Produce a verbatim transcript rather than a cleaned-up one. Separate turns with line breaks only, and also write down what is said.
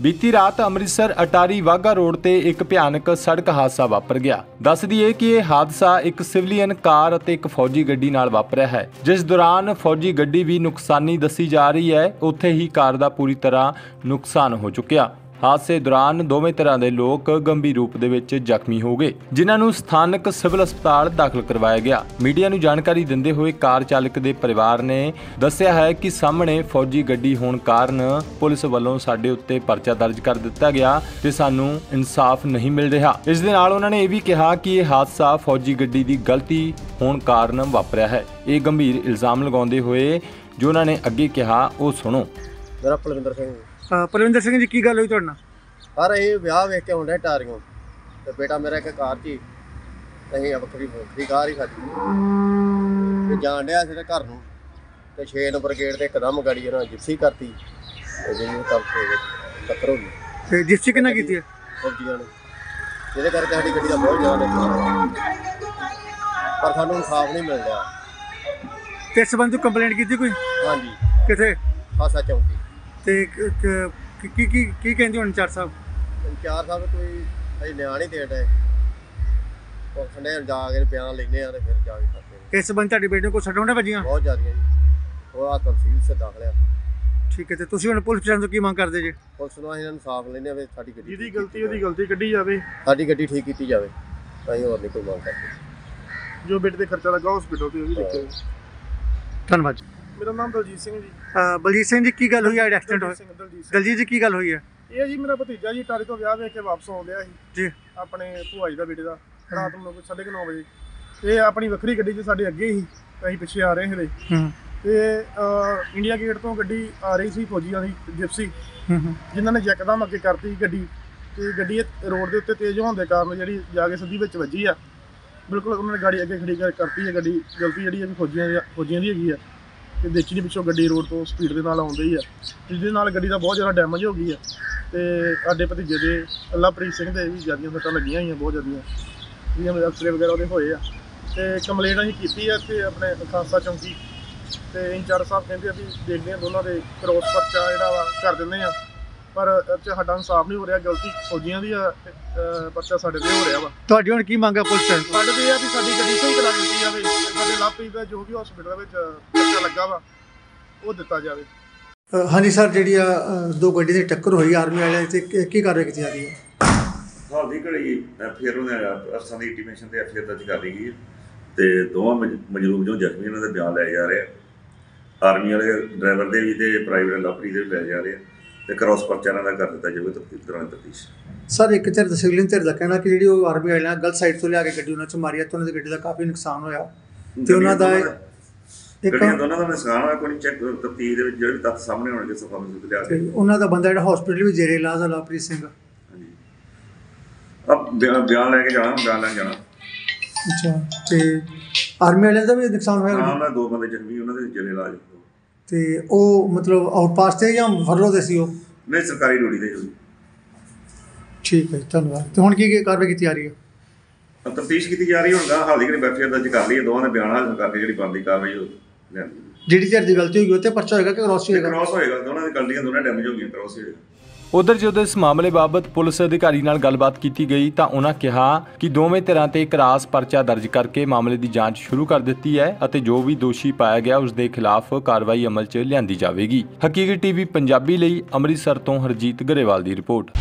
बीती रात अमृतसर अटारी वाघा रोड ते एक भयानक सड़क हादसा वापर गया। दस दईए कि यह हादसा एक सिविलियन कार ਅਤੇ एक फौजी गड्डी नाल वापरिया है, जिस दौरान फौजी गड्डी भी नुकसानी दसी जा रही है। उत्थे ही कार का पूरी तरह नुकसान हो चुकिया। हादसे दौरान दोवें तरह के लोग गंभीर रूप दे विच जख्मी हो गए, जिन्हां नूं स्थानक सिविल अस्पताल दाखिल करवाया गया। मीडिया नूं जानकारी दिंदे होए कार चालक दे परिवार ने दस्सिया है कि सामने फौजी गड्डी होण कारण पुलिस वल्लों साडे उत्ते परचा दर्ज कर दिता गया ते सानूं इंसाफ नहीं मिल रहा। इस दे नाल उन्हां ने यह भी कहा कि यह हादसा फौजी गड्डी की गलती होण कारण वापरिया है। ये गंभीर इल्जाम लगाउंदे होए जो उन्हां ने अगे कहा वो सुणो।
मेरा पलविंदर सिंह
परविंदर सिंह जी की गल हुई तुहाडे नाल?
सर ये विआह वेख के आउंडे टारियों ते बेटा मेरा एक कार ची असीं वक्री वक्री कार ही खादी ते जाण डिया सी ते घर नूं ते छे नंबर गेट ते एकदम गाड़ी उन्हां जिप्सी करती ते जिन्नी तब टक्कर हो गई।
ते जिप्सी किन्ना कीती है?
फौजियां ने, जिहदे करके साडी गड्डी दा बहुत ज़्यादा नुकसान पर सानूं इंसाफ नहीं मिल रहा।
ते इस संबंध कंप्लेंट कीती कोई?
हाँ जी,
किथे?
खासा चौंकी
ते की की की की कहंदे हुण इंचार्ज साहब?
इंचार्ज साहब कोई अजे न्याण नहीं दे रहे, पुलिस ने जाके बयान लेने आ ते फिर जाके करते।
इस संबंध तुहाडे बेटे को सट्टां वजियां?
बहुत ज़्यादा जी, वो तहसील से दाखिल है।
ठीक है, तो तुसीं हुण पुलिस प्रशासन तो की मंग करदे जी?
पुलिस ਨੂੰ ਅਸੀਂ ਇਨਸਾਫ ਲੈਣੇ ਵੇ, ਸਾਡੀ ਗੱਡੀ
ਜਿਹਦੀ ਗਲਤੀ ਉਹਦੀ ਗਲਤੀ ਕੱਢੀ ਜਾਵੇ,
ਸਾਡੀ ਗੱਡੀ ਠੀਕ ਕੀਤੀ ਜਾਵੇ, ਅਸੀਂ ਹੋਰ ਨਹੀਂ ਕੋਈ ਮੰਗ ਕਰਦੇ।
ਜੋ ਬੇਟੇ ਤੇ ਖਰਚਾ ਲੱਗਾ ਹਸਪੀਟਲ ਤੇ ਉਹ ਵੀ ਦੇਖਿਓ। ਧੰਨਵਾਦ।
मेरा नाम दलजीत सिंह जी।
ਬਲਜੀਤ ਸਿੰਘ ਜੀ ਕੀ ਗੱਲ ਹੋਈ? ਐਕਸੀਡੈਂਟ ਹੋਇਆ?
ਦਲਜੀਤ ਸਿੰਘ
ਦਲਜੀਤ ਜੀ ਕੀ ਗੱਲ ਹੋਈ ਹੈ?
ਇਹ ਜੀ ਮੇਰਾ ਭਤੀਜਾ ਜੀ ਟਾਰੀ ਤੋਂ ਵਿਆਹ ਵੇਖ ਕੇ ਵਾਪਸ ਆਉਂਦਿਆ ਸੀ
ਜੀ
ਆਪਣੇ ਭੂਆ ਜੀ ਦਾ ਬੇਟੇ ਦਾ, ਰਾਤ ਨੂੰ ਸਾਢੇ ਕੁ ਨੌ ਵਜੇ। ਇਹ ਆਪਣੀ ਵੱਖਰੀ ਗੱਡੀ 'ਚ ਸਾਡੇ ਅੱਗੇ ਹੀ, ਅਸੀਂ ਪਿੱਛੇ ਆ ਰਹੇ ਸੀ ਤੇ ਇੰਡੀਆ ਗੇਟ ਤੋਂ ਗੱਡੀ ਆ ਰਹੀ ਸੀ ਫੌਜੀਆਂ ਦੀ ਜਿਪਸੀ, ਜਿਨ੍ਹਾਂ ਨੇ ਯਕਦਮ ਅੱਗੇ ਕਰਤੀ ਗੱਡੀ ਤੇ ਗੱਡੀ ਰੋਡ ਦੇ ਉੱਤੇ ਤੇਜ਼ ਹੋਣ ਦੇ ਕਾਰਨ ਜਿਹੜੀ ਜਾ ਕੇ ਸਿੱਧੀ ਵਿੱਚ ਵੱਜੀ ਆ। ਬਿਲਕੁਲ ਉਹਨਾਂ ਨੇ ਗਾੜੀ ਅੱਗੇ ਖੜੀ ਕਰ ਕਰਤੀ ਹੈ। ਗੱਡੀ ਗਲਤੀ ਜਿਹੜੀ ਹੈ ਫੌਜੀਆਂ ਦੀ ਫੌਜੀਆਂ ਦੀ ਹੈਗੀ ਆ ਤੇ ਦੇਖੀ ਨਹੀਂ ਪਿੱਛੋਂ ਗੱਡੀ ਰੋਡ ਤੋਂ ਸਪੀਡ ਦੇ ਨਾਲ ਆਉਂਦੀ ਹੀ ਆ, ਜਿਹਦੇ ਨਾਲ ਗੱਡੀ ਦਾ ਬਹੁਤ ਜ਼ਿਆਦਾ ਡੈਮੇਜ ਹੋ ਗਈ ਆ ਤੇ ਸਾਡੇ ਭਤੀਜੇ ਦੇ ਅੱਲਾਪ੍ਰੀਤ ਸਿੰਘ ਦੇ ਵੀ ਜ਼ਿਆਦੀਆਂ ਸੱਟਾਂ ਲੱਗੀਆਂ ਹੋਈਆਂ, ਬਹੁਤ ਜ਼ਿਆਦੀਆਂ, ਜਿਹਨਾਂ ਦੇ ਐਕਸਰੇ ਵਗੈਰਾ ਉਹਦੇ ਹੋਏ ਆ। ਤੇ ਕੰਪਲੇਂਟ ਅਸੀਂ ਕੀਤੀ ਆ ਇੱਥੇ ਆਪਣੇ ਖਾਲਸਾ ਚੌਂਕੀ ਤੇ ਇੰਚਾਰਜ ਸਾਹਿਬ ਕਹਿੰਦੇ ਅਸੀਂ ਦੇਖਦੇ ਹਾਂ ਦੋਨਾਂ ਦੇ ਕਰੋਸ ਪਰਚਾ ਜਿਹੜਾ ਵਾ ਕਰ ਦਿੰਦੇ ਆ, ਪਰ ਇਹ 'ਚ ਸਾਡਾ ਇਨਸਾਫ ਨਹੀਂ ਹੋ ਰਿਹਾ। ਗਲਤੀ ਫੌਜੀਆਂ ਦੀ ਆ, ਪਰਚਾ ਸਾਡੇ ਤੇ ਹੋ ਰਿਹਾ ਵਾ।
ਤੁਹਾਡੀ ਹੁਣ ਕੀ ਮੰਗ ਹੈ ਪੁਲਿਸ ਪ੍ਰਸ਼ਾਸਨ?
ਸਾਡੇ ਤੇ ਇਹ ਆ ਵੀ ਸਾਡੀ ਗੱਡੀ ਸਹੀ ਕਰਾ ਦਿੱਤੀ ਜਾਵੇ, ਸਾਡੇ ਲਾਪਰੀਤ ਦਾ ਜੋ ਵੀ ਹਸਪੀਟਲ ਵਿੱਚ ਪਰਚਾ ਲੱਗਾ ਵਾ ਉਹ ਦਿੱਤਾ ਜਾਵੇ।
ਹਾਂਜੀ ਸਰ, ਜਿਹੜੀ ਆ ਦੋ ਗੱਡੀ ਦੀ ਟੱਕਰ ਹੋਈ ਆਰਮੀ ਵਾਲਿਆਂ ਤੇ ਕੀ ਕਾਰਵਾਈ ਕੀਤੀ ਜਾ ਰਹੀ ਹੈ?
ਹਾਲ ਦੀ ਘੜੀ ਫਿਰ ਉਹਨੇ ਅਫਸਰਾਂ ਦੀ ਇੰਟੀਮੇਸ਼ਨ ਤੇ ਐਫ ਆਈ ਆਰ ਦਰਜ ਕਰ ਲਈ ਗਈ ਹੈ ਤੇ ਦੋਵਾਂ ਮਜਰੂਮ ਜੋ ਜ਼ਖਮੀ ਉਹਨਾਂ ਦੇ ਬਿਆਨ ਲਏ ਜਾ ਰਹੇ ਆ। ਆਰਮੀ ਵਾਲੇ ਡਰਾਈਵਰ ਦੇ ਵੀ ਤੇ ਪ੍ਰਾਈਵੇਟ ਲਾਪਰੀ ਦੇ ਵੀ ਲਏ ਜਾ ਰਹੇ ਆ ਤੇ ਕ੍ਰਾਸ ਪਰਚਾ ਇਹਨਾਂ ਦਾ ਕਰ ਦਿੱਤਾ ਜਾਵੇ ਤਫਤੀਸ਼ ਦੌਰਾਨ ਤਫਤੀਸ਼।
ਸਰ ਇੱਕ ਧਿਰ ਸਿਵਲਿਅਨ ਧਿਰ ਦਾ ਕਹਿਣਾ ਕਿ ਜਿਹੜੀ ਉਹ ਆਰਮੀ ਵਾਲਿਆਂ ਗਲਤ ਸਾਈਡ ਤੋਂ ਲਿਆ ਕੇ ਗੱਡੀ ਉਹਨਾਂ 'ਚ ਮਾਰੀ ਆ ਤੇ ਉਹਨਾਂ ਦੀ ਗੱਡੀ ਦਾ ਕਾਫੀ ਨੁਕਸਾਨ ਹੋਇਆ ਤੇ ਉਹਨਾਂ ਦਾ ਇੱਕ
ਗੱਡੀਆਂ ਦੋਨਾਂ ਦਾ ਨੁਕਸਾਨ ਹੋਇਆ। ਕੋਈ ਚੈੱਕ ਤਫਤੀਸ਼ ਦੇ ਵਿੱਚ ਜਿਹੜੇ ਤੱਥ ਸਾਹਮਣੇ ਆਉਣਗੇ ਸਫਾ ਮਸੂਦ ਲਿਆ ਕੇ
ਉਹਨਾਂ ਦਾ ਬੰਦਾ ਜਿਹੜਾ ਹਸਪੀਟਲ ਵਿੱਚ ਜੇਰੇ ਇਲਾਜ ਆ ਲਵਪ੍ਰੀਤ ਸਿੰਘ।
ਹਾਂਜੀ, ਅਬ ਬਿਆਨ ਲੈ ਕੇ ਜਾਣਾ, ਬਿਆਨ ਲੈਣ ਜਾਣਾ।
ਅੱਛਾ, ਤੇ ਆਰਮੀ ਵਾਲਿਆਂ ਦਾ ਵੀ ਨੁਕਸਾਨ ਹੋਇਆ?
ਹਾਂ, ਉਹਨਾਂ ਦੋ ਬੰਦੇ ਜ਼ਖਮੀ, ਉਹਨਾਂ ਦੇ ਜੇਰੇ ਇਲਾਜ।
ਤੇ ਉਹ ਮਤਲਬ ਆਊਟਪਾਸ ਤੇ ਜਾਂ ਫਰਲੋ ਤੇ ਸੀ ਉਹ?
ਨਹੀਂ, ਸਰਕਾਰੀ ਡਿਊਟੀ ਤੇ ਹੋਈ।
ਠੀਕ ਹੈ, ਧੰਨਵਾਦ। ਤੇ ਹੁਣ ਕੀ ਕੀ ਕਾਰਵਾਈ ਕੀਤੀ ਜਾ ਰਹੀ ਹੈ?
ਤਫਤੀਸ਼ ਕੀਤੀ ਜਾ ਰਹੀ ਹੈ। ਹੁਣ ਗਾ ਹਾਲ ਦੀ ਘੜੀ ਐਫ ਆਈ ਆਰ ਦਰਜ ਕਰ ਲਈ ਹੈ, ਦੋਵਾਂ ਦੇ ਬਿਆਨ ਹਾਜ਼ਰ ਕਰਕੇ ਜਿਹੜੀ ਬਣਦੀ ਕਾਰਵਾਈ ਉਹ ਲੈਂਦੀ।
ਜਿਹੜੀ ਧਿਰ ਦੀ ਗਲਤੀ ਹੋਈ ਉਹ ਤੇ ਪਰਚਾ ਹੋਏਗਾ ਕਿ ਕ੍ਰਾਸ ਹੋਏਗਾ?
ਕ੍ਰਾਸ ਹੋਏਗਾ, ਦੋਨਾਂ ਦੀ ਗਲਤੀਆਂ ਦੋਨਾਂ ਡੈਮੇਜ ਹੋ ਗਈਆਂ, ਕ੍ਰਾਸ ਹੋਏਗਾ।
ਉਧਰ ਜਦੋਂ ਇਸ ਮਾਮਲੇ ਬਾਬਤ ਪੁਲਿਸ ਅਧਿਕਾਰੀ ਨਾਲ ਗੱਲਬਾਤ ਕੀਤੀ ਗਈ ਤਾਂ ਉਹਨਾਂ ਕਿਹਾ ਕਿ ਦੋਵੇਂ ਧਿਰਾਂ ਤੇ ਕ੍ਰਾਸ ਪਰਚਾ ਦਰਜ ਕਰਕੇ ਮਾਮਲੇ ਦੀ ਜਾਂਚ ਸ਼ੁਰੂ ਕਰ ਦਿੱਤੀ ਹੈ ਅਤੇ ਜੋ ਵੀ ਦੋਸ਼ੀ ਪਾਇਆ ਗਿਆ ਉਸ ਦੇ ਖਿਲਾਫ ਕਾਰਵਾਈ ਅਮਲ 'ਚ ਲਿਆਂਦੀ ਜਾਵੇਗੀ। ਹਕੀਕਤ ਟੀਵੀ ਪੰਜਾਬੀ ਲਈ ਅੰਮ੍ਰਿਤਸਰ ਤੋਂ ਹਰਜੀਤ ਗਰੇਵਾਲ ਦੀ ਰਿਪੋਰਟ।